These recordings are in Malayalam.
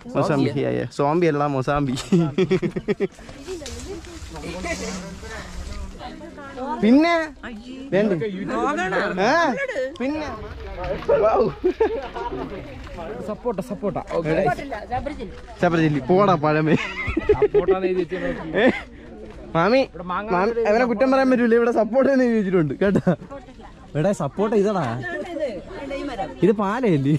മൊസാംബി സോംബി അല്ല മൊസാംബി. പിന്നെ പിന്നെ സപ്പോട്ട പോടാ പഴമേ. മാമി അവനെ കുറ്റം പറയാൻ പറ്റൂല. ഇവിടെ സപ്പോർട്ട് തന്നെ ചോദിച്ചിട്ടുണ്ട് കേട്ടാ. എടാ സപ്പോർട്ട് ഇതാടാ, ഇത് പാലയല്ലേ.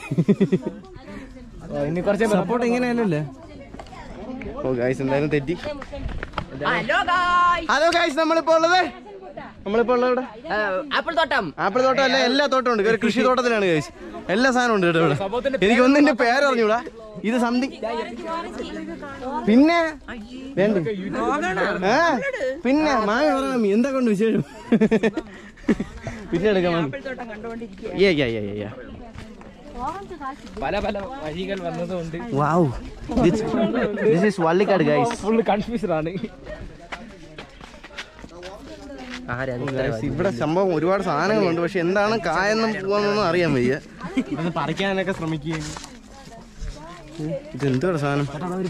സപ്പോർട്ട് ഇങ്ങനെയല്ലേ. ഓ ഗൈസ് എന്തായാലും തെറ്റി. ഹലോ ഗൈസ്, നമ്മളിപ്പോ ഉള്ളത് ഇവിടെ ആപ്പിൾ തോട്ടം അല്ല, എല്ലാ തോട്ടം ഉണ്ട്. കൃഷി തോട്ടത്തിലാണ് ഗൈസ്. എല്ലാ സാധനവും ഉണ്ട് കേട്ടോ ഇവിടെ. എനിക്ക് ഒന്നിന്റെ പേരറിഞ്ഞൂടാ. ഇത് സംതിങ്. പിന്നെ വേണ്ട പിന്നെ മാമി പറയാം എന്താ കൊണ്ട് വിശേഷം. പിന്നെ എടുക്കാം. പല പല വഴികൾ വന്നതുകൊണ്ട് വള്ളിക്കാട് ഗൈസ്. ഫുള്ള് കൺഫ്യൂസ്ഡ് ആണ്. ഇവിടെ സംഭവം ഒരുപാട് സാധനങ്ങളുണ്ട്. പക്ഷെ എന്താണ് കായെന്നും പോവാന്നൊന്നും അറിയാൻ വയ്യ. ഇതൊന്ന് പറിക്കാനൊക്കെ ശ്രമിക്കുകയും. ഇതെന്താണ് സാധനം?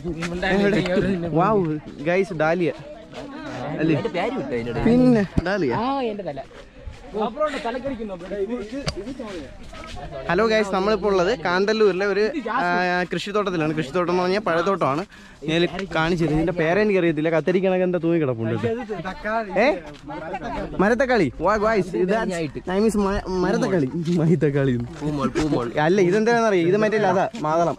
വാവ് ഗൈസ്, ഡാലിയ അല്ലേ? പിന്നെ ഡാലിയ. ഹലോ ഗൈസ്, നമ്മളിപ്പോൾ ഉള്ളത് കാന്തല്ലൂരിലെ ഒരു കൃഷിത്തോട്ടത്തിലാണ്. കൃഷിത്തോട്ടം എന്ന് പറഞ്ഞാൽ പഴത്തോട്ടമാണ്. ഞാൻ കാണിച്ചത്. ഇതിന്റെ പേരെനിക്ക് അറിയത്തില്ല. കത്തിരിക്കണക്ക് എന്താ തൂങ്ങി കിടപ്പുണ്ട്. മരത്തക്കാളി. മരത്തക്കാളി അല്ല, ഇതെന്താണെന്നറിയാം. ഇത് മറ്റേ അതാ മാതളം.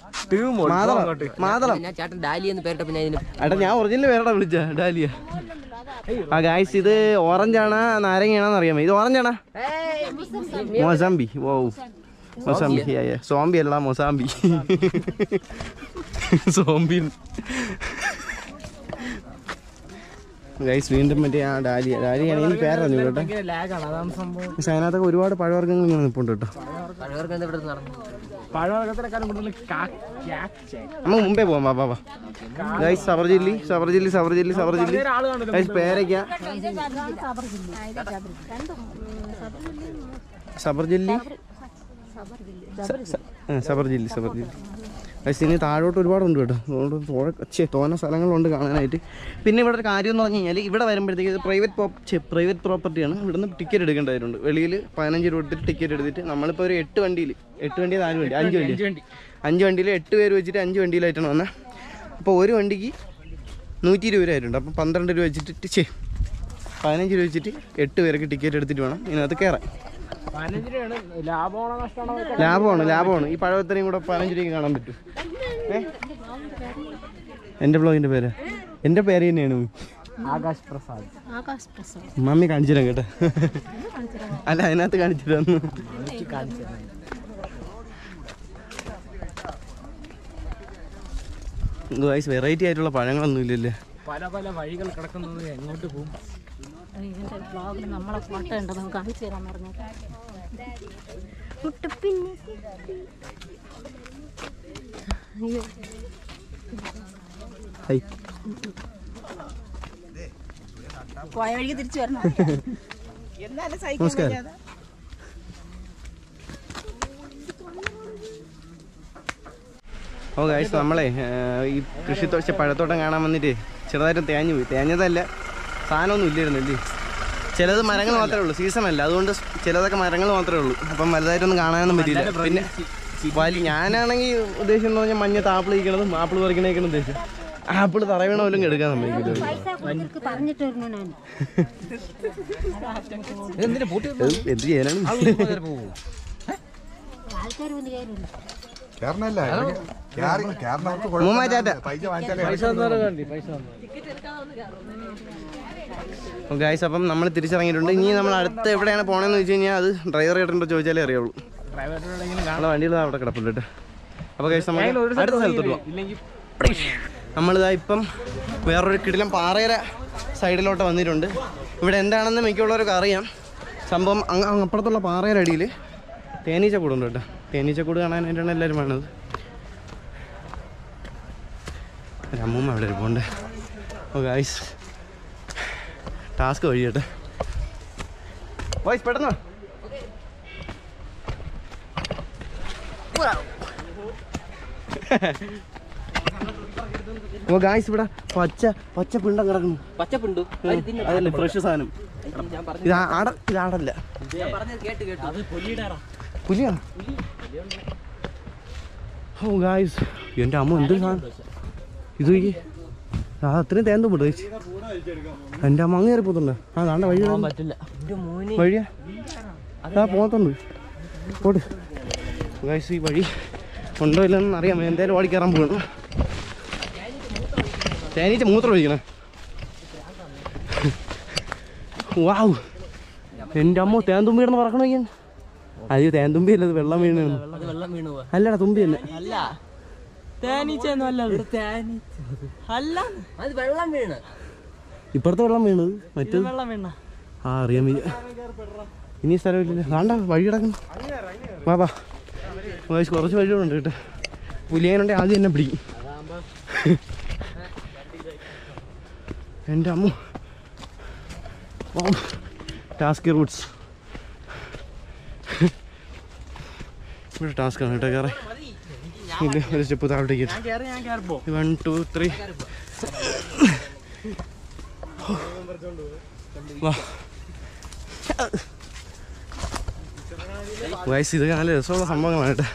എടാ ഞാൻ ഒറിജിനൽ പേരടാ വിളിച്ച ഡാലിയ. ആ ഗൈസ്, ഇത് ഓറഞ്ചാണ് നാരങ്ങയാണെന്ന് അറിയാമോ? ഇത് ഓറഞ്ചാണ്. മൊസാംബി. ഓ മൊസാംബി. സോംബി അല്ല മൊസാംബി. Zombie guys. വീണ്ടും മറ്റേ ആ ഡാലിയാണ്. എനിക്ക് പേരറിഞ്ഞു കേട്ടോ. പക്ഷെ അതിനകത്തൊക്കെ ഒരുപാട് പഴവർഗ്ഗങ്ങൾ ഇങ്ങനെ നിൽപ്പുണ്ട് കേട്ടോ. നമുക്ക് മുമ്പേ പോവാം. ബാബാ ഗൈസ്, സബർജില്ലി ഗൈസ്. പേരയ്ക്ക സബർജില്ലി ഗൈസ്. ഇനി താഴോട്ട് ഒരുപാടുണ്ട് കേട്ടോ. തോന്ന സ്ഥലങ്ങളുണ്ട് കാണാനായിട്ട്. പിന്നെ ഇവിടെ ഒരു കാര്യം എന്ന് പറഞ്ഞു കഴിഞ്ഞാൽ, ഇവിടെ വരുമ്പോഴത്തേക്ക് ഇത് പ്രൈവറ്റ് പ്രോപ്പർട്ടിയാണ്. ഇവിടെ നിന്ന് ടിക്കറ്റ് എടുക്കേണ്ടതായിട്ടുണ്ട്. വെളിയിൽ 15 രൂപ എടുത്തിട്ട് ടിക്കറ്റ് എടുത്തിട്ട് നമ്മളിപ്പോൾ ഒരു 8 വണ്ടി 5 വണ്ടിയിൽ 8 പേര് വെച്ചിട്ട് 5 വണ്ടിയിലായിട്ടാണ് വന്നത്. അപ്പോൾ ഒരു വണ്ടിക്ക് 120 രൂപ ആയിട്ടുണ്ട്. അപ്പം 12 രൂപ വെച്ചിട്ട് 15 രൂപ വെച്ചിട്ട് 8 പേർക്ക് ടിക്കറ്റ് എടുത്തിട്ട് വേണം ഇതിനകത്ത് കയറാൻ. ലാഭമാണ്. ഈ പഴവത്തനെയും കൂടെ 15 രൂപയ്ക്ക് കാണാൻ പറ്റും. എൻ്റെ ബ്ലോഗിൻ്റെ പേര് എൻ്റെ പേര് തന്നെയാണ് ആകാശ് പ്രസാദ്. മമ്മി കാണിച്ചു തരാം കേട്ടോ. അല്ല അതിനകത്ത് കാണിച്ചു തന്നു. ഗൈസ്, വെറൈറ്റി ആയിട്ടുള്ള പഴങ്ങളൊന്നും ഇല്ലല്ലേ. പല പല വഴികൾ കിടക്കുന്നത്. എങ്ങോട്ട് പോകും? നമ്മളെ ഫോട്ടോ ഉണ്ടെന്ന് കാണിച്ചു തരാൻ പറഞ്ഞു. പോയ വഴിക്ക് തിരിച്ചു വരണം. നമസ്കാരം. ഓ ഗൈസ്, നമ്മളെ ഈ പഴത്തോട്ടം കാണാൻ വന്നിട്ട് ചെറുതായിട്ട് തേഞ്ഞു പോയി. തേഞ്ഞതല്ല, സാധനമൊന്നും ഇല്ലായിരുന്നല്ലേ. ചിലത് മരങ്ങൾ മാത്രമേ ഉള്ളൂ. സീസണല്ല, അതുകൊണ്ട് ചിലതൊക്കെ മരങ്ങൾ മാത്രമേ ഉള്ളൂ. അപ്പം വലുതായിട്ടൊന്നും കാണാനൊന്നും പറ്റില്ല. പിന്നെ ഞാനാണെങ്കിൽ ഉദ്ദേശം എന്ന് പറഞ്ഞാൽ മഞ്ഞ ആപ്പിൾ ഇരിക്കണതും ആപ്പിൾ പറിക്കണേക്കാണ് ഉദ്ദേശം. ആപ്പിൾ തറവീണ പോലും എടുക്കാൻ സമ്മതിക്കില്ല. എന്ത് ചെയ്യാനാണ്? ഗൈസ്, അപ്പം നമ്മൾ തിരിച്ചിറങ്ങിയിട്ടുണ്ട്. ഇനി നമ്മൾ അടുത്ത് എവിടെയാണ് പോകണമെന്ന് വെച്ച് കഴിഞ്ഞാൽ അത് ഡ്രൈവർ ഏട്ടൻ്റെ ചോദിച്ചാലേ അറിയുള്ളൂ. നമ്മളെ വണ്ടിയിൽ അവിടെ കിടപ്പുണ്ട് കേട്ടോ. അപ്പോൾ ഗൈസ്, നമ്മൾ അടുത്ത സ്ഥലത്തോട്ട് പോകാം. നമ്മളിതാ ഇപ്പം വേറൊരു കിടിലം പാറയുടെ സൈഡിലോട്ട് വന്നിട്ടുണ്ട്. ഇവിടെ എന്താണെന്ന് മിക്കുള്ളവരൊക്കെ അറിയാം. സംഭവം അപ്പുറത്തുള്ള പാറയുടെ അടിയിൽ തേനീച്ചക്കൂടുണ്ട് കേട്ടോ. തേനീച്ചക്കൂട് കാണാനായിട്ടാണ് എല്ലാവരും വേണത്. അമ്മൂമ്മ അവിടെ ഇരിപ്പുണ്ട്. ഓ ഗൈസ്, ടാസ്ക് വഴി കേട്ടോ. വോയിസ് പെട്ടെന്ന് ഓ ഗായ്സ് ഇവിടെ പച്ച പിണ്ടം കിടക്കുന്നു. പച്ചപ്പുണ്ടു അതല്ലേ ഫ്രഷ് സാധനം. ഇതാടല്ല, പുലിയാണ്. ഓ ഗായ്സ് എൻ്റെ അമ്മ എന്ത് സാധനം ഇത്. അത്രയും തേൻ തുമ്പിട്ട് ചേച്ചി. എൻ്റെ അമ്മ അങ്ങ് കയറി പോത്തുണ്ട്. താണ്ട വഴി പറ്റില്ല. വഴിയാ പോകത്തുണ്ട്. പോട്ട് ഗായ്സ്, ഈ വഴി ഉണ്ടോ ഇല്ലെന്ന് അറിയാം. എന്തായാലും ഓടി കയറാൻ പോകണം. തേനീച്ച മൂത്രം ഒഴിക്കണേ. വാവ്, എൻ്റെ അമ്മ തേൻ തുമ്പി കിടന്ന് പറക്കണ വയ്ക്കാൻ. അയ്യോ തേൻ തുമ്പി അല്ലത്, വെള്ളം വീണ്. അല്ലടാ തുമ്പി തന്നെ. ഇപ്പുറത്തെ വെള്ളം വീണത് മറ്റേത്. ആ അറിയാൻ വയ്യ. ഇനി സ്ഥലമില്ല. വേണ്ട വഴി കിടക്കുന്നു. വാ കുറച്ച് വഴികളുണ്ട് കേട്ടോ. പുലിയാനുണ്ടെങ്കിൽ ആദ്യം എന്നെ പിടിക്കും. എൻ്റെ അമ്മ ടാസ്ക് റൂട്ട്സ്. ഇവിടെ ടാസ്ക്കാണ് കേട്ടോ കയറി. ഇല്ല ഒരു സ്റ്റെപ്പ് താഴോട്ടേക്ക്. 1 2 3 വാ. വയസ്സ് ഇതൊക്കെ നല്ല രസമുള്ള സംഭവങ്ങളാണ് കേട്ടോ.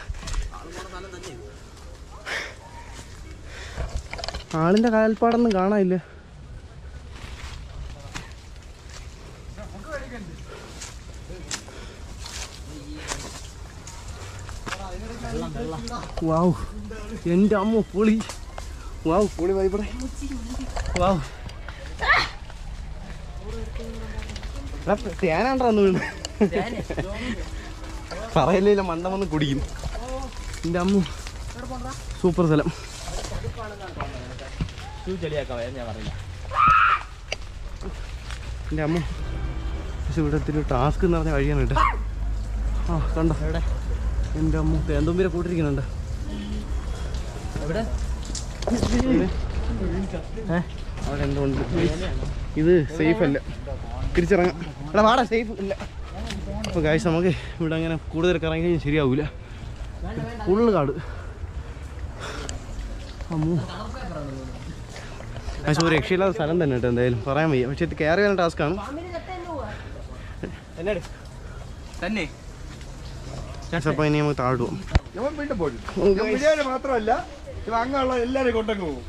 ആളിൻ്റെ കാൽപ്പാടൊന്നും കാണാനില്ല. വാവ് എൻ്റെ അമ്മ പൊളി. വാവ് പൊളി വൈബടെ. വാവ് തേനാണ്ടാന്ന് വീണ്. പറയലില്ല, മണ്ട വന്ന് കുടിക്കും. എൻ്റെ അമ്മ സൂപ്പർ സ്ഥലം. എൻ്റെ അമ്മ പക്ഷെ ഇവിടത്തിൽ ടാസ്ക് എന്ന് പറഞ്ഞ വഴിയാണ് കേട്ടോ. ആ കണ്ടോ എൻ്റെ അമ്മ തേന്തുമ്പിരെ കൂട്ടിരിക്കുന്നുണ്ട്. അവിടെ എന്തുകൊണ്ട് ഇത് സേഫ് അല്ല, തിരിച്ചിറങ്ങാം. എടാ വാടാ, സേഫ് ഇല്ല. അപ്പോൾ ഗായ്സ് നമുക്ക് ഇവിടെ അങ്ങനെ കൂടുതൽ കറങ്ങി കഴിഞ്ഞാൽ ശരിയാവില്ല. ഫുള്ള് കാട്. അമ്മോ പക്ഷെ ഒരു രക്ഷയില്ലാത്ത സ്ഥലം തന്നെ കേട്ടോ. എന്തായാലും പറയാൻ വയ്യ. പക്ഷെ ഇത് കയറി വരുന്ന ടാസ്ക്കാണ് തന്നെ. അപ്പോൾ ഇനി നമുക്ക് താഴെ പോകും. മാത്രമല്ല അങ്ങനെയുള്ള എല്ലാവരും കൊണ്ടങ്ങ് പോകും.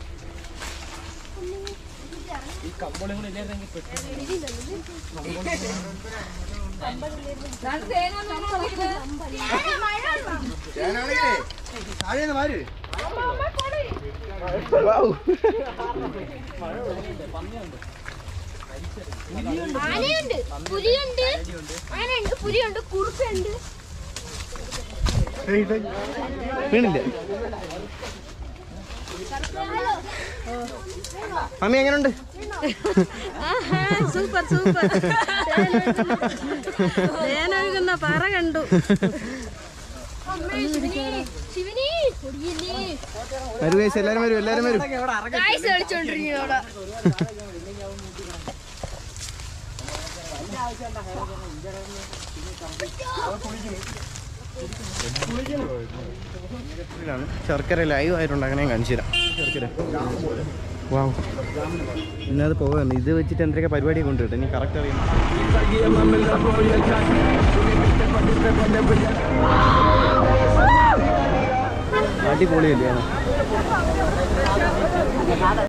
ആനയുണ്ട്, പുലിയുണ്ട്, ആനയുണ്ട്, പുലിയുണ്ട്, കുറുക്കുണ്ട്. വീണില്ല. മമ്മി എങ്ങനെയുണ്ട്? Super super. തേനൊഴുകുന്ന പറ കണ്ടു. വരൂ ഗൈസ്, എല്ലാരും വരും, എല്ലാരും വരും. ശർക്കര ലൈവ് ആയിട്ടുണ്ടാക്കണേ കാണിച്ചു തരാം. ശർക്കര വാവ്, പിന്നെ അത് പോകാറുണ്ട്. ഇത് വെച്ചിട്ട് എന്തൊക്കെ പരിപാടിയൊക്കെ ഉണ്ട് കേട്ടോ. ഇനി കറക്റ്റ് അറിയാം. അടിപൊളിയല്ലേ?